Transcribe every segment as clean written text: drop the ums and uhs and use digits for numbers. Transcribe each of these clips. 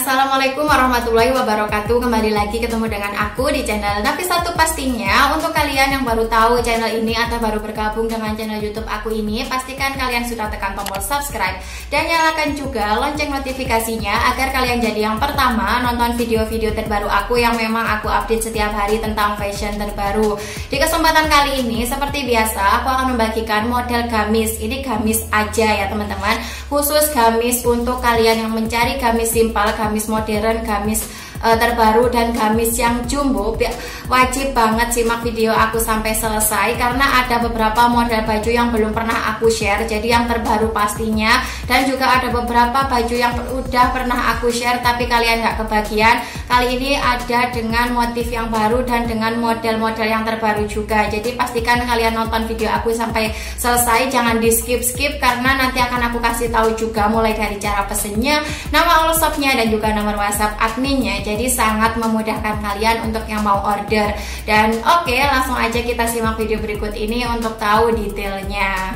Assalamualaikum warahmatullahi wabarakatuh. Kembali lagi ketemu dengan aku di channel Nafisatu pastinya. Untuk kalian yang baru tahu channel ini atau baru bergabung dengan channel YouTube aku ini, pastikan kalian sudah tekan tombol subscribe dan nyalakan juga lonceng notifikasinya agar kalian jadi yang pertama nonton video-video terbaru aku yang memang aku update setiap hari tentang fashion terbaru. Di kesempatan kali ini seperti biasa aku akan membagikan model gamis. Ini gamis aja ya teman-teman, khusus gamis untuk kalian yang mencari gamis simpel, gamis modern, gamis terbaru dan gamis yang jumbo. Wajib banget simak video aku sampai selesai karena ada beberapa model baju yang belum pernah aku share, jadi yang terbaru pastinya, dan juga ada beberapa baju yang udah pernah aku share tapi kalian nggak kebagian. Kali ini ada dengan motif yang baru dan dengan model-model yang terbaru juga, jadi pastikan kalian nonton video aku sampai selesai, jangan di skip-skip karena nanti akan aku kasih tahu juga mulai dari cara pesennya, nama all shopnya, dan juga nomor WhatsApp adminnya. Jadi sangat memudahkan kalian untuk yang mau order. Dan oke, langsung aja kita simak video berikut ini untuk tahu detailnya.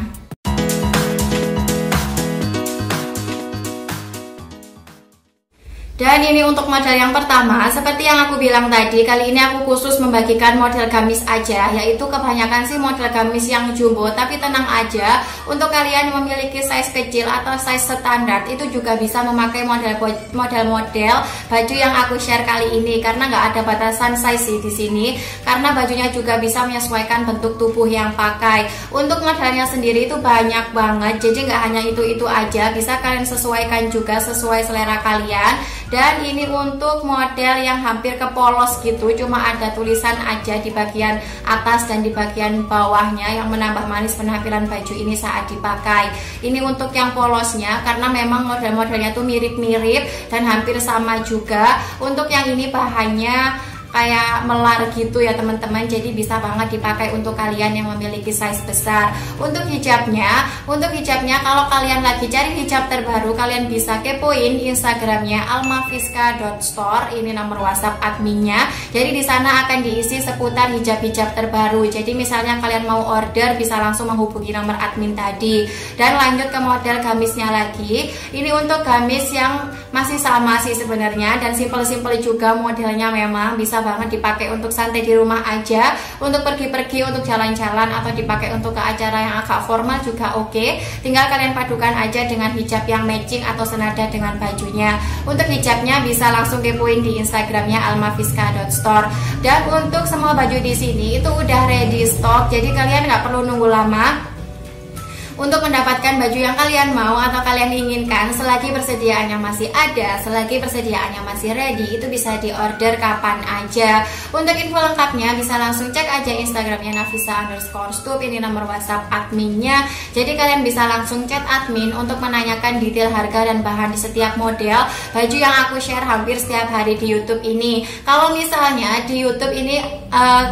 Dan ini untuk model yang pertama, seperti yang aku bilang tadi, kali ini aku khusus membagikan model gamis aja, yaitu kebanyakan sih model gamis yang jumbo, tapi tenang aja, untuk kalian yang memiliki size kecil atau size standar itu juga bisa memakai model-model baju yang aku share kali ini, karena nggak ada batasan size sih di sini, karena bajunya juga bisa menyesuaikan bentuk tubuh yang pakai. Untuk modelnya sendiri itu banyak banget, jadi nggak hanya itu aja, bisa kalian sesuaikan juga sesuai selera kalian. Dan ini untuk model yang hampir ke polos gitu, cuma ada tulisan aja di bagian atas dan di bagian bawahnya yang menambah manis penampilan baju ini saat dipakai. Ini untuk yang polosnya karena memang model-modelnya tuh mirip-mirip dan hampir sama juga. Untuk yang ini bahannya kayak melar gitu ya teman-teman, jadi bisa banget dipakai untuk kalian yang memiliki size besar. Untuk hijabnya kalau kalian lagi cari hijab terbaru, kalian bisa kepoin Instagramnya almafiska.store, ini nomor WhatsApp adminnya. Jadi di sana akan diisi seputar hijab-hijab terbaru. Jadi misalnya kalian mau order bisa langsung menghubungi nomor admin tadi. Dan lanjut ke model gamisnya lagi. Ini untuk gamis yang masih sama sih sebenarnya dan simple-simple juga modelnya, memang bisa banget dipakai untuk santai di rumah aja, untuk pergi-pergi, untuk jalan-jalan, atau dipakai untuk ke acara yang agak formal juga oke. Tinggal kalian padukan aja dengan hijab yang matching atau senada dengan bajunya. Untuk hijabnya bisa langsung kepoin di Instagramnya almafiska.store. Dan untuk semua baju di sini itu udah ready stock, jadi kalian nggak perlu nunggu lama untuk mendapatkan baju yang kalian mau atau kalian inginkan. Selagi persediaannya masih ada, selagi persediaannya masih ready, itu bisa diorder kapan aja. Untuk info lengkapnya bisa langsung cek aja Instagramnya Nafisa_stup, ini nomor WhatsApp adminnya. Jadi kalian bisa langsung chat admin untuk menanyakan detail harga dan bahan di setiap model baju yang aku share hampir setiap hari di YouTube ini. Kalau misalnya di YouTube ini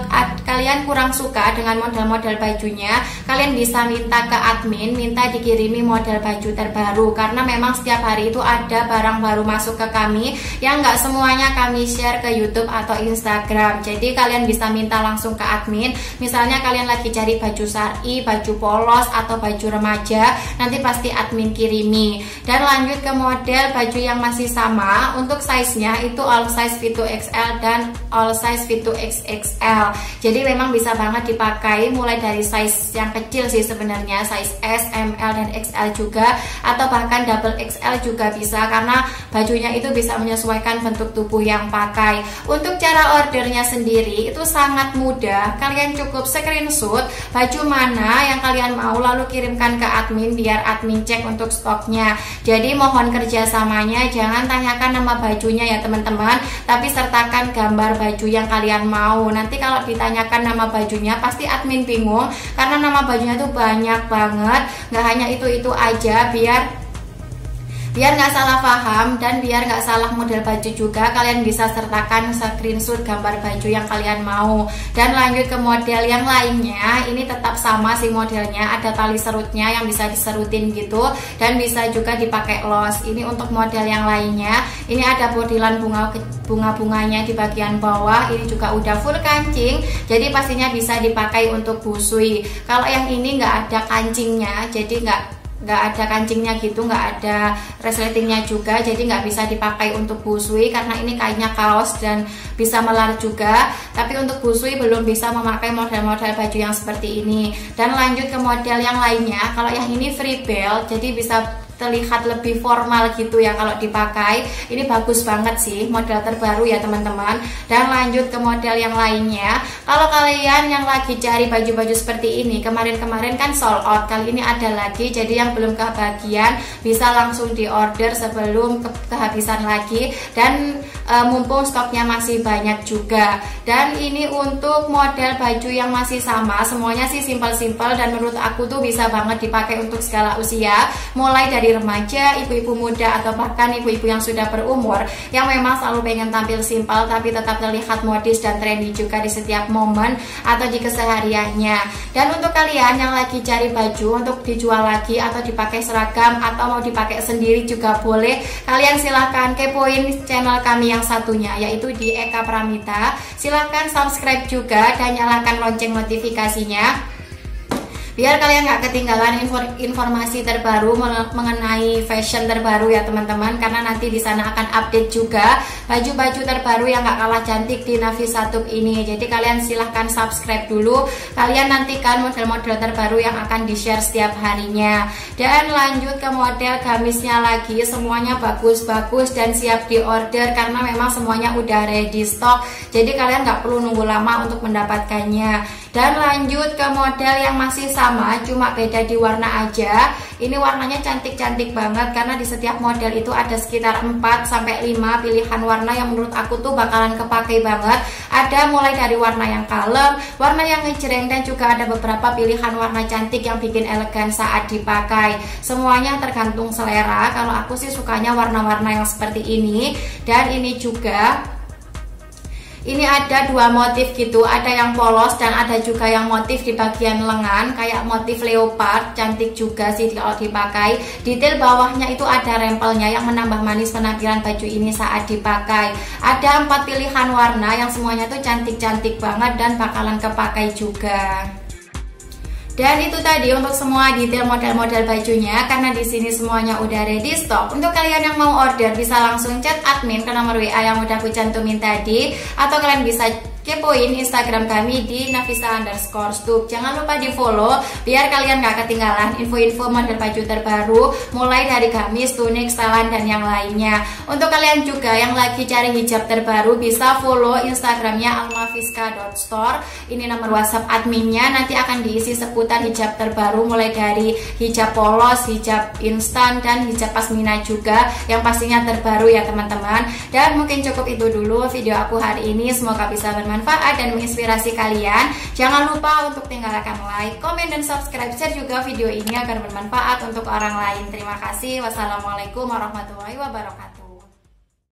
kalian kurang suka dengan model-model bajunya, kalian bisa minta ke admin, minta dikirimi model baju terbaru, karena memang setiap hari itu ada barang baru masuk ke kami yang nggak semuanya kami share ke YouTube atau Instagram. Jadi kalian bisa minta langsung ke admin. Misalnya kalian lagi cari baju syar'i, baju polos, atau baju remaja, nanti pasti admin kirimi. Dan lanjut ke model baju yang masih sama, untuk size-nya itu all size fit to XL dan all size fit to XXL. Jadi memang bisa banget dipakai mulai dari size yang kecil sih sebenarnya, size S, ML, dan XL juga, atau bahkan double XL juga bisa, karena bajunya itu bisa menyesuaikan bentuk tubuh yang pakai. Untuk cara ordernya sendiri itu sangat mudah, kalian cukup screenshot baju mana yang kalian mau lalu kirimkan ke admin biar admin cek untuk stoknya. Jadi mohon kerjasamanya, jangan tanyakan nama bajunya ya teman-teman, tapi sertakan gambar baju yang kalian mau. Nanti kalau ditanyakan nama bajunya pasti admin bingung karena nama bajunya tuh banyak banget. Nggak hanya itu aja, biar nggak salah paham dan biar nggak salah model baju juga, kalian bisa sertakan screenshot gambar baju yang kalian mau. Dan lanjut ke model yang lainnya, ini tetap sama sih modelnya, ada tali serutnya yang bisa diserutin gitu dan bisa juga dipakai los. Ini untuk model yang lainnya, ini ada bodilan bunga-bunganya di bagian bawah, ini juga udah full kancing, jadi pastinya bisa dipakai untuk busui. Kalau yang ini nggak ada kancingnya, jadi nggak nggak ada kancingnya gitu, nggak ada resletingnya juga, jadi nggak bisa dipakai untuk busui karena ini kainnya kaos dan bisa melar juga. Tapi untuk busui belum bisa memakai model-model baju yang seperti ini. Dan lanjut ke model yang lainnya. Kalau yang ini free belt, jadi bisa terlihat lebih formal gitu ya kalau dipakai. Ini bagus banget sih, model terbaru ya teman-teman. Dan lanjut ke model yang lainnya. Kalau kalian yang lagi cari baju-baju seperti ini, kemarin-kemarin kan sold out, kali ini ada lagi. Jadi yang belum kebagian bisa langsung di order sebelum kehabisan lagi. Dan mumpung stoknya masih banyak juga. Dan ini untuk model baju yang masih sama, semuanya sih simpel-simpel dan menurut aku tuh bisa banget dipakai untuk segala usia, mulai dari remaja, ibu-ibu muda, atau bahkan ibu-ibu yang sudah berumur yang memang selalu pengen tampil simpel tapi tetap terlihat modis dan trendy juga di setiap momen atau di kesehariannya. Dan untuk kalian yang lagi cari baju untuk dijual lagi atau dipakai seragam atau mau dipakai sendiri juga boleh, kalian silahkan kepoin channel kami yang satunya, yaitu di Eka Pramita. Silahkan subscribe juga dan nyalakan lonceng notifikasinya biar kalian nggak ketinggalan informasi terbaru mengenai fashion terbaru ya teman-teman, karena nanti di sana akan update juga baju-baju terbaru yang nggak kalah cantik di Nafisa Tube ini. Jadi kalian silahkan subscribe dulu, kalian nantikan model-model terbaru yang akan di-share setiap harinya. Dan lanjut ke model gamisnya lagi, semuanya bagus-bagus dan siap di order karena memang semuanya udah ready stock, jadi kalian nggak perlu nunggu lama untuk mendapatkannya. Dan lanjut ke model yang masih sama, cuma beda di warna aja. Ini warnanya cantik-cantik banget karena di setiap model itu ada sekitar 4-5 pilihan warna yang menurut aku tuh bakalan kepake banget. Ada mulai dari warna yang kalem, warna yang ngejreng, dan juga ada beberapa pilihan warna cantik yang bikin elegan saat dipakai. Semuanya tergantung selera. Kalau aku sih sukanya warna-warna yang seperti ini. Dan ini juga ini ada dua motif gitu, ada yang polos dan ada juga yang motif di bagian lengan kayak motif leopard, cantik juga sih kalau dipakai. Detail bawahnya itu ada rempelnya yang menambah manis penampilan baju ini saat dipakai. Ada 4 pilihan warna yang semuanya tuh cantik-cantik banget dan bakalan kepakai juga. Dan itu tadi untuk semua detail model-model bajunya, karena di sini semuanya udah ready stock. Untuk kalian yang mau order bisa langsung chat admin ke nomor WA yang udah aku cantumin tadi, atau kalian bisa kepoin Instagram kami di Nafisa_Tube. Jangan lupa di follow biar kalian gak ketinggalan info-info model baju terbaru mulai dari gamis, tunik, setelan, dan yang lainnya. Untuk kalian juga yang lagi cari hijab terbaru bisa follow Instagramnya almafiska.store. Ini nomor WhatsApp adminnya, nanti akan diisi seputar hijab terbaru mulai dari hijab polos, hijab instan, dan hijab pasmina juga yang pastinya terbaru ya teman-teman. Dan mungkin cukup itu dulu video aku hari ini, semoga bisa bermanfaat dan menginspirasi kalian. Jangan lupa untuk tinggalkan like, komen, dan subscribe, share juga video ini agar bermanfaat untuk orang lain. Terima kasih. Wassalamualaikum warahmatullahi wabarakatuh.